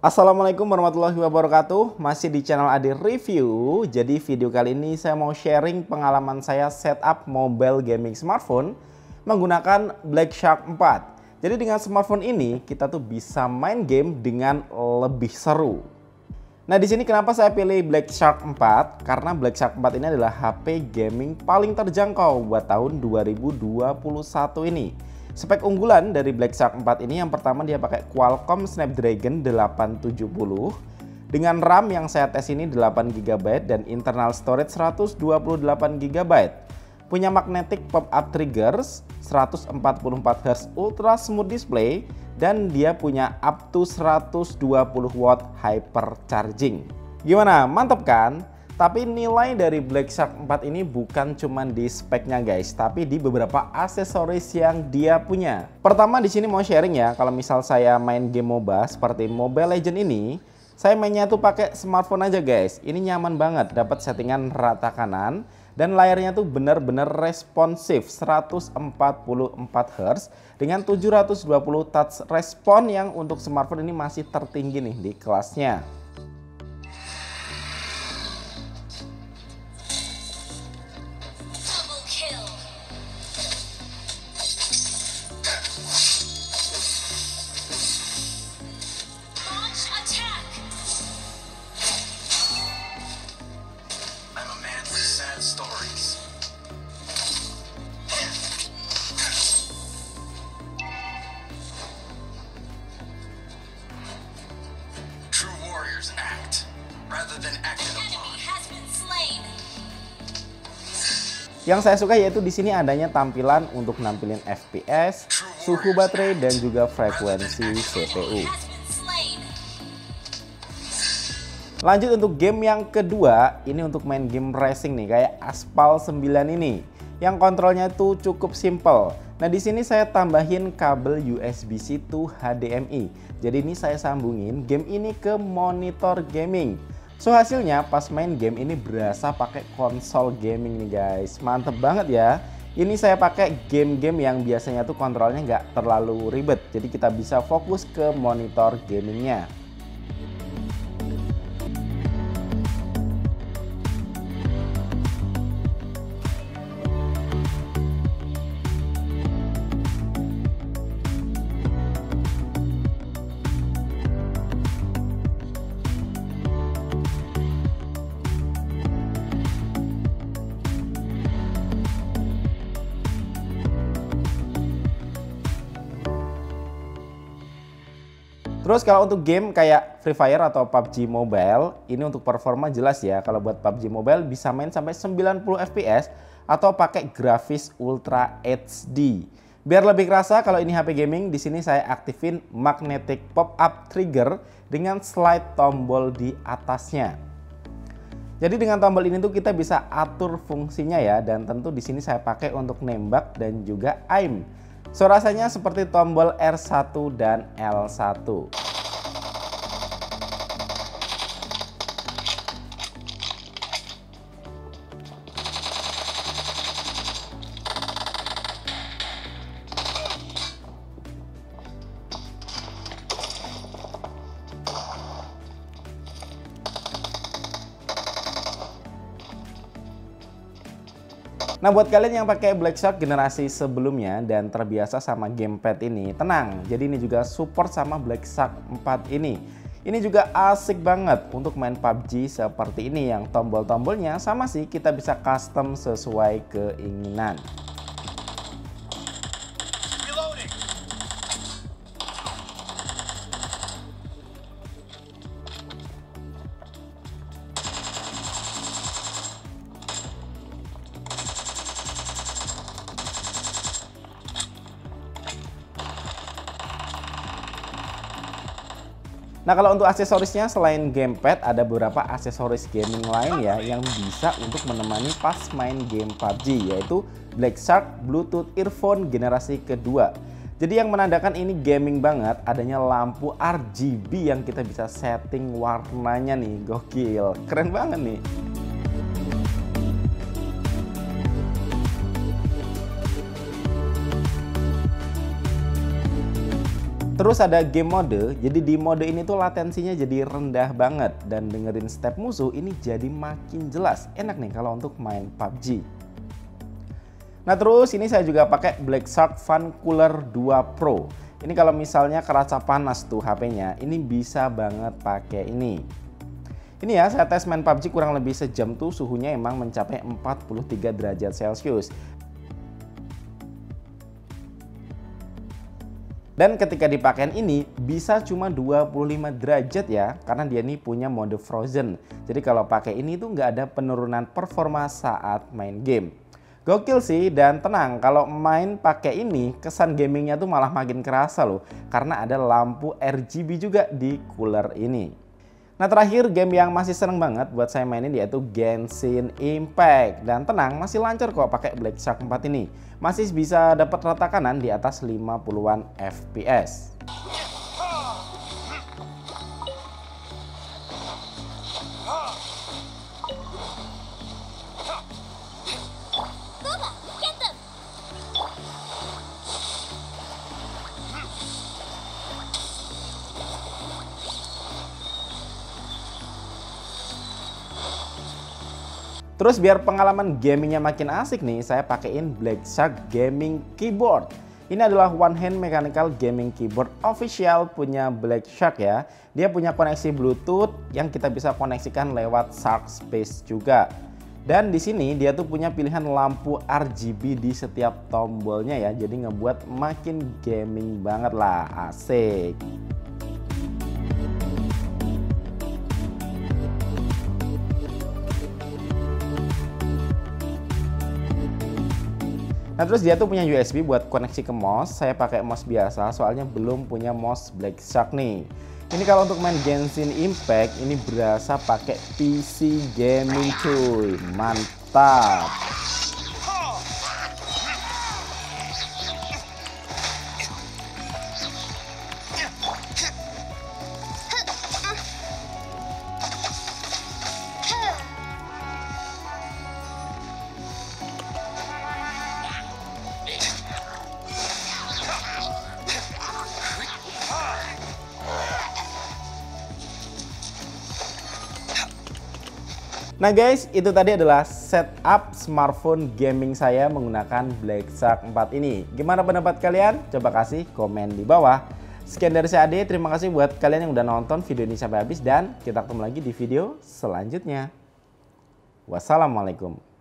Assalamualaikum warahmatullahi wabarakatuh. Masih di channel Adi Review. Jadi video kali ini saya mau sharing pengalaman saya setup mobile gaming smartphone menggunakan Black Shark 4. Jadi dengan smartphone ini kita tuh bisa main game dengan lebih seru. Nah, di sini kenapa saya pilih Black Shark 4? Karena Black Shark 4 ini adalah HP gaming paling terjangkau buat tahun 2021 ini. Spek unggulan dari Black Shark 4 ini yang pertama dia pakai Qualcomm Snapdragon 870 dengan RAM yang saya tes ini 8GB dan internal storage 128GB. Punya magnetic pop-up triggers, 144Hz ultra smooth display, dan dia punya up to 120 watt hypercharging. Gimana? Mantap kan? Tapi nilai dari Black Shark 4 ini bukan cuma di speknya guys, tapi di beberapa aksesoris yang dia punya. Pertama di sini mau sharing ya, kalau misal saya main game MOBA seperti Mobile Legends ini, saya mainnya tuh pakai smartphone aja guys. Ini nyaman banget, dapat settingan rata kanan dan layarnya tuh bener-bener responsif 144Hz dengan 720 touch respon yang untuk smartphone ini masih tertinggi nih di kelasnya. Yang saya suka yaitu di sini adanya tampilan untuk nampilin FPS, suhu baterai dan juga frekuensi CPU. Lanjut untuk game yang kedua, ini untuk main game racing nih kayak Aspal 9 ini. Yang kontrolnya itu cukup simple. Nah, di sini saya tambahin kabel USB-C to HDMI. Jadi ini saya sambungin game ini ke monitor gaming. So hasilnya pas main game ini berasa pakai konsol gaming nih guys. Mantep banget ya. Ini saya pakai game-game yang biasanya tuh kontrolnya nggak terlalu ribet. Jadi kita bisa fokus ke monitor gamingnya. Terus kalau untuk game kayak Free Fire atau PUBG Mobile, ini untuk performa jelas ya. Kalau buat PUBG Mobile bisa main sampai 90 FPS atau pakai grafis Ultra HD. Biar lebih kerasa kalau ini HP gaming, di sini saya aktifin magnetic pop-up trigger dengan slide tombol di atasnya. Jadi dengan tombol ini tuh kita bisa atur fungsinya ya, dan tentu di sini saya pakai untuk nembak dan juga aim. So rasanya seperti tombol R1 dan L1. Nah, buat kalian yang pakai Black Shark generasi sebelumnya dan terbiasa sama gamepad ini, tenang. Jadi ini juga support sama Black Shark 4 ini. Ini juga asik banget untuk main PUBG seperti ini yang tombol-tombolnya sama sih, kita bisa custom sesuai keinginan. Nah, kalau untuk aksesorisnya selain gamepad ada beberapa aksesoris gaming lain ya yang bisa untuk menemani pas main game PUBG, yaitu Black Shark Bluetooth Earphone generasi kedua. Jadi yang menandakan ini gaming banget adanya lampu RGB yang kita bisa setting warnanya nih, gokil, keren banget nih. Terus ada game mode, jadi di mode ini tuh latensinya jadi rendah banget dan dengerin step musuh ini jadi makin jelas. Enak nih kalau untuk main PUBG. Nah terus ini saya juga pakai Black Shark Fan Cooler 2 Pro. Ini kalau misalnya kerasa panas tuh HP-nya, ini bisa banget pakai ini. Ini ya, saya tes main PUBG kurang lebih sejam tuh suhunya emang mencapai 43 derajat Celcius. Dan ketika dipakai ini bisa cuma 25 derajat ya, karena dia ini punya mode frozen. Jadi kalau pakai ini tuh nggak ada penurunan performa saat main game. Gokil sih, dan tenang, kalau main pakai ini kesan gamingnya tuh malah makin kerasa loh, karena ada lampu RGB juga di cooler ini. Nah terakhir game yang masih seneng banget buat saya mainin yaitu Genshin Impact. Dan tenang, masih lancar kok pakai Black Shark 4 ini. Masih bisa dapat rata kanan di atas 50-an FPS. Terus biar pengalaman gamingnya makin asik nih, saya pakein Black Shark Gaming Keyboard. Ini adalah one hand mechanical gaming keyboard official punya Black Shark ya. Dia punya koneksi Bluetooth yang kita bisa koneksikan lewat Shark Space juga. Dan di sini dia tuh punya pilihan lampu RGB di setiap tombolnya ya. Jadi ngebuat makin gaming banget lah, asik. Nah terus dia tuh punya USB buat koneksi ke mouse. Saya pakai mouse biasa soalnya belum punya mouse Black Shark nih. Ini kalau untuk main Genshin Impact ini berasa pakai PC gaming cuy. Mantap. Nah guys, itu tadi adalah setup smartphone gaming saya menggunakan Black Shark 4 ini. Gimana pendapat kalian? Coba kasih komen di bawah. Sekian dari saya Ade, terima kasih buat kalian yang udah nonton video ini sampai habis dan kita ketemu lagi di video selanjutnya. Wassalamualaikum.